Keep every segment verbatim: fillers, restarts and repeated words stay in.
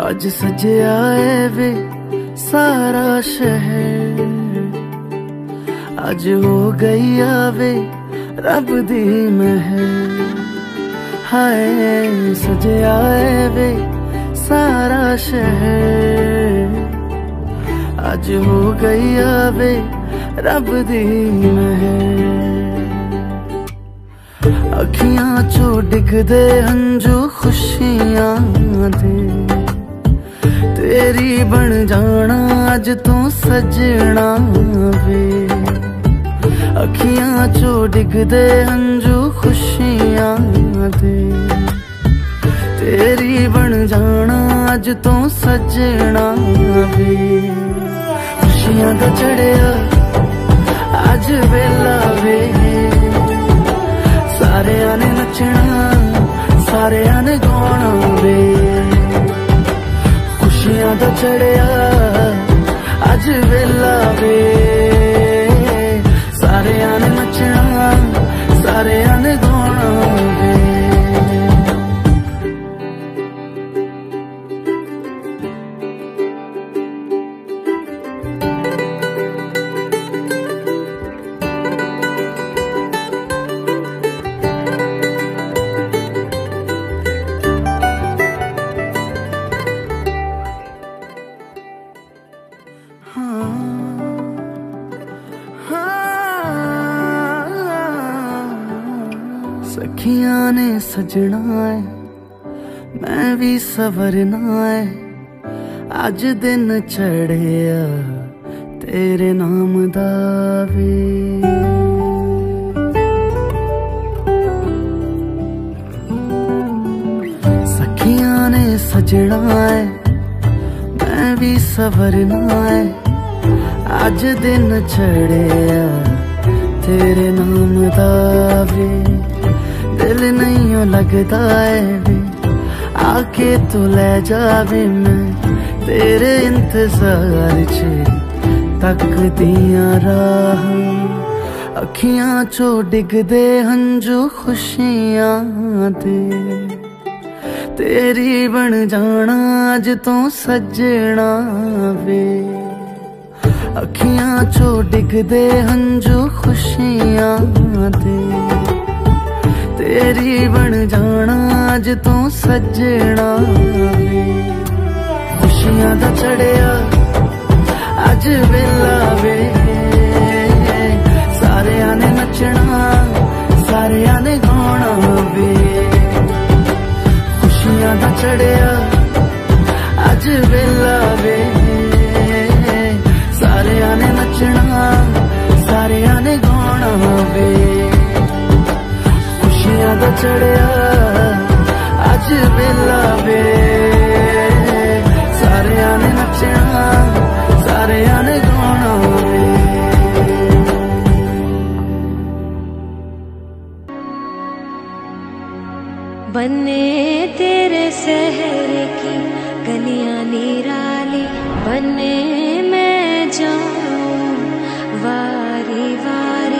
आज सजया है वे सारा शहर, आज हो गई आवे रब दी महर। हाय सजया है वे सारा शहर, आज हो गई आवे रब दी महर। अखियां चो डिगदे हंजू खुशियां दे, तेरी बन जाना अज तू सजना वे। अखियां चो डिगदे हंजू खुशियां दे, तेरी बन जाना अज तू सजना वे। खुशियां दा चढ़िया अज वेला वे, सारेयां ने नचना सारेयां ने गाना वे। खुशियां दा चढ़िया अज वेला वे, सारेयां ने नचना सारेयां ने गाना वे। सखियां ने सजना है मैं भी सवरना है, अज दिन चढ़िया तेरे नाम दा वे। सखियां ने सजना है मैं भी सवरना है, अज दिन चढ़िया तेरे नाम दा वे। दिल नहीं लगता है वे आके तू ले जावे, मैं तेरे इंतजार च तकदियां राह। अखियां चो डिगदे हंजू खुशियां दे, तेरी बन जाना अज तू सजना वे। अखियां चो डिगदे हंजू खुशियां दे, तेरी बन जाना अज तू सजना वे। खुशियां दा चढ़िया अज वेला वे, सारेयां ने नचना सारेयां ने गाना वे। खुशियां दा चढ़िया अज वेला वे, सारेयां ने नचना सारेयां ने गाना वे। खुशियां दा चढ़िया अज वेला वे, सारेयां ने नचना सारेयां ने गाना वे। बन्ने तेरे शहर की गलियां निराली, बन्ने मैं जाऊं वारी वारी।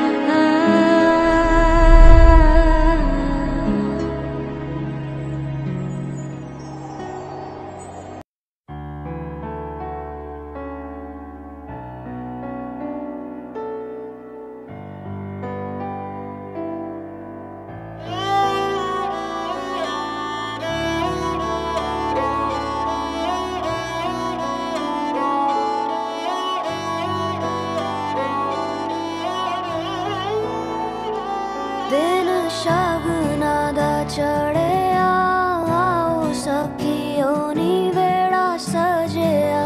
दिन शगना दा चढ़िया आओ सखियों नी वेड़ा सजया।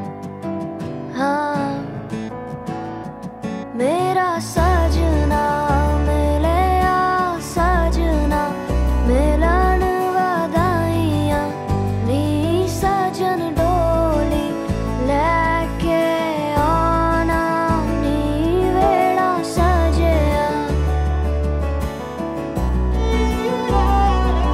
हाँ मेरा सजना मिलया सजना, मिलन वधाइयां नी सजन डोली लेके आना नी वेड़ा सजया।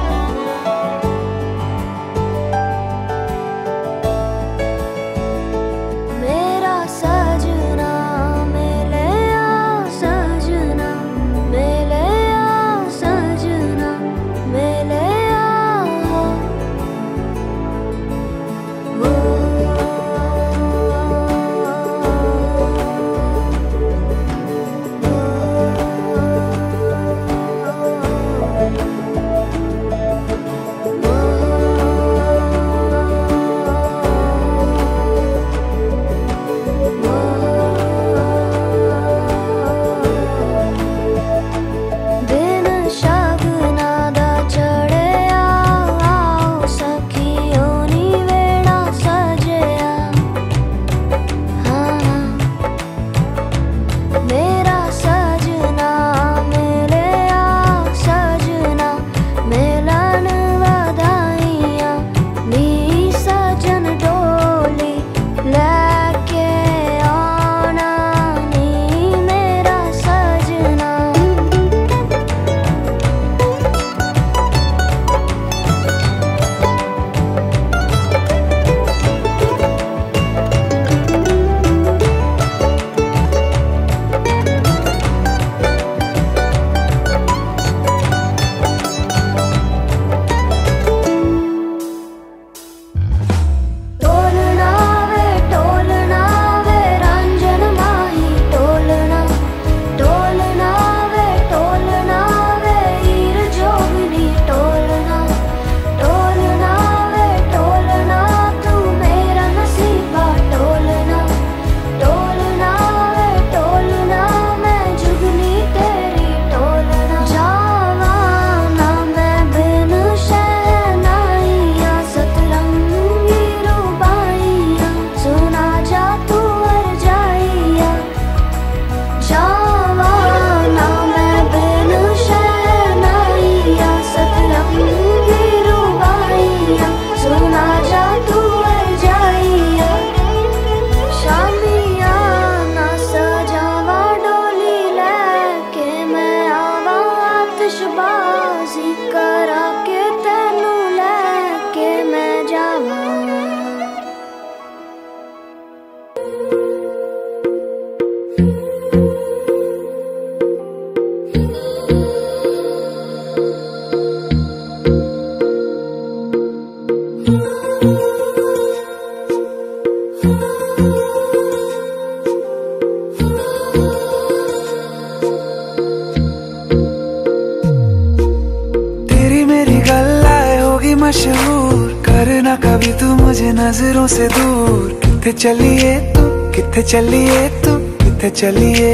तेरी मेरी गल्लाए होगी मशहूर, करना कभी तू मुझे नजरों से दूर। किथे चलिए तू, किथे चलिए तू, किथे चलिए।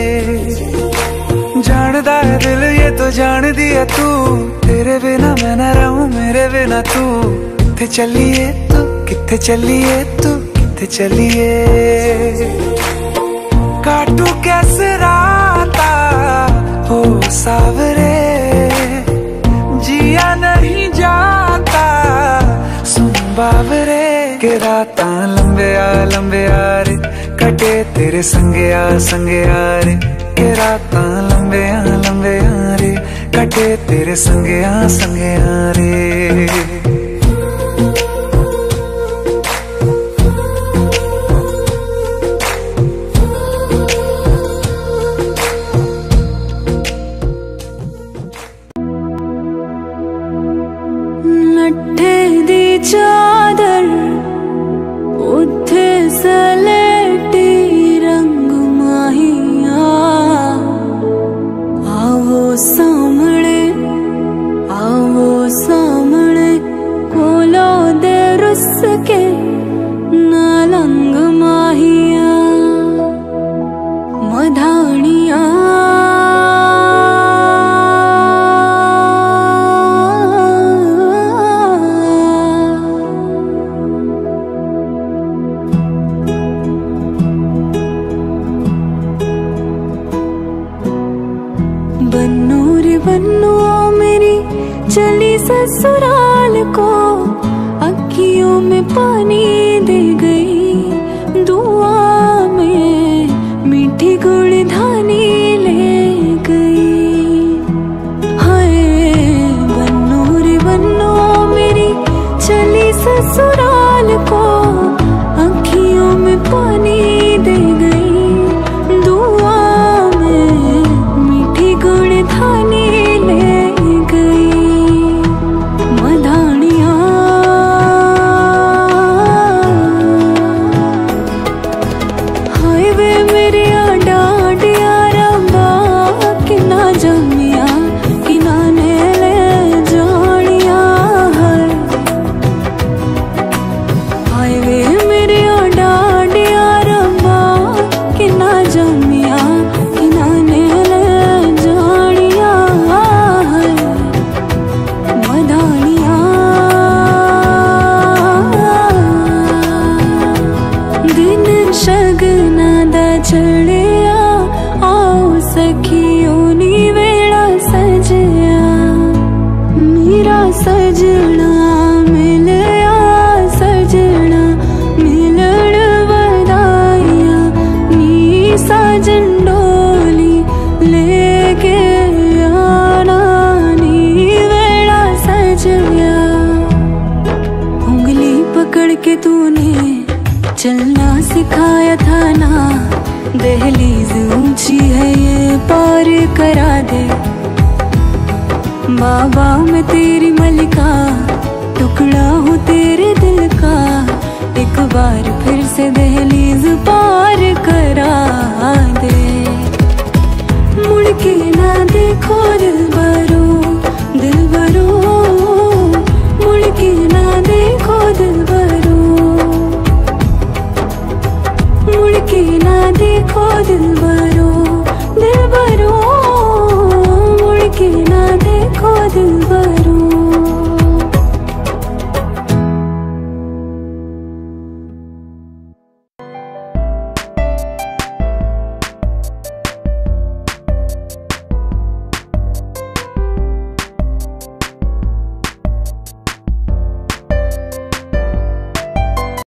जानदा है दिल ये तो जान दिया तू, तेरे बिना मैं न रहूं मेरे बिना तू। किथे चलिए तू, किथे चलिए तू, किथे चलिए। काटू कैसे राता हो सावरे, जिया नहीं जाता सुन बाबरे। के राता लंबे आ लंबे आ रे, कटे तेरे संगे आ संगे आ रे। के राता लंबे आ लंबे आ रे, कटे तेरे संगे आ संगे आ रे। चादर उठे सलेटी रंग माहिया, आवो सामने आवो सामने कोलो दे रुस के नालंग माहिया। मधानिया बन्नो रे बन्नो मेरी चली ससुराल को, अखियों में पानी दे गई। दुआ में मीठी गुड़ धानी ले गई। हाय बन्नो रे बन्नो मेरी चली ससुराल को, अखियों में पानी दे गई। दुआ में मीठी गुड़ धानी ले गई। मधानिया हाय वे मेरे डाडिया रबा, किना जमिया किना ने ले जानिया। हाय वे मेरे डाडिया रबा, किना जमिया किना ने ले जानिया। मधानिया दिन शगना दा चढ़िया, आओ सखियों नी वेड़ा सजया। मेरा सजना मिलया सजना मिलण वदाइया, नी साजन डोली लेके आना नी वेड़ा सजया। उंगली पकड़ के तूने चलना सिखाया था ना, दहलीज ऊंची है ये पार करा दे। बाबा मैं तेरी मलिका, टुकड़ा हूँ तेरे दिल का। एक बार फिर से दहलीज पार करा दे। मुड़ के ना देखो दिल भरो दिल भरो, मुड़ के ना देखो दिल भरो, मुड़ के ना देखो दिल भरो।